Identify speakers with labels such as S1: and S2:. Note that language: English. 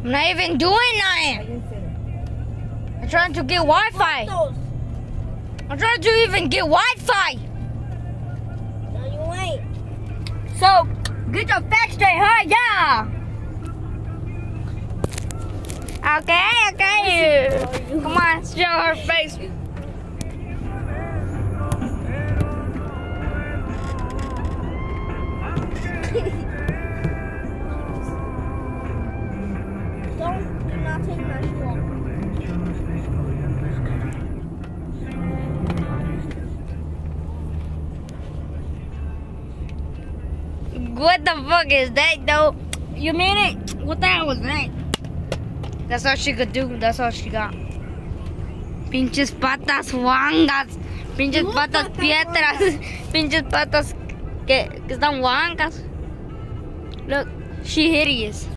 S1: I'm not even doing nothing. I'm trying to get Wi-Fi. I'm trying to even get Wi-Fi.
S2: No, you ain't.
S1: So, get your facts straight, huh? Yeah. Okay. Come on, show her face.
S2: Do not take my shoe off.
S1: What the fuck is that, though? You mean it? What the hell was that? That's all she could do. That's all she got. Pinches patas huangas. Pinches patas piedras. Pinches patas que están huancas. Look, she hideous.